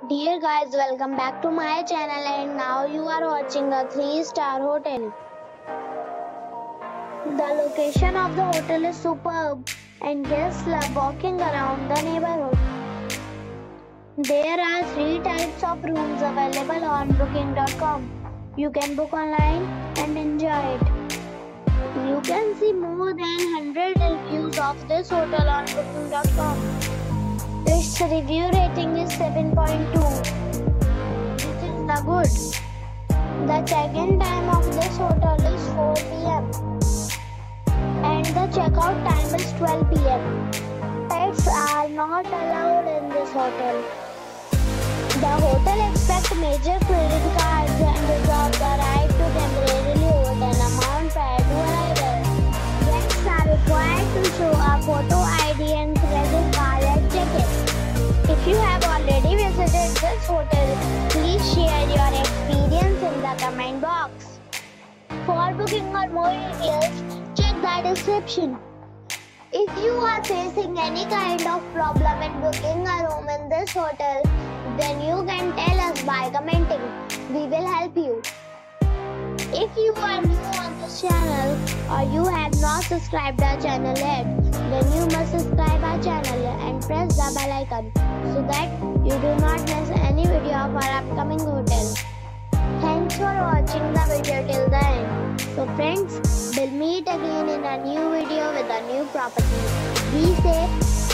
Dear guys, welcome back to my channel and now you are watching a 3-star hotel. The location of the hotel is superb and guests love walking around the neighborhood. There are 3 types of rooms available on booking.com. You can book online and enjoy it. You can see more than 100 reviews of this hotel on booking.com. Its review rating is 7.2, which is the good. The check-in time of this hotel is 4 p.m. and the checkout time is 12 p.m. Pets are not allowed in this hotel. The hotel accepts major credit cards and reserves the right to temporarily hold an amount prior to arrival. Guests are required to show a photo ID and credit card at check-in. If you have already visited this hotel, please share your experience in the comment box. For booking or more details, check the description. If you are facing any kind of problem in booking a room in this hotel, then you can tell us by commenting. We will help you. If you are new on this channel or you have not subscribed our channel yet, then you must subscribe our channel and press the bell icon so that you do not miss any video of our upcoming hotel. Thanks for watching the video till the end. So friends, we'll meet again in a new video with a new property. Be safe.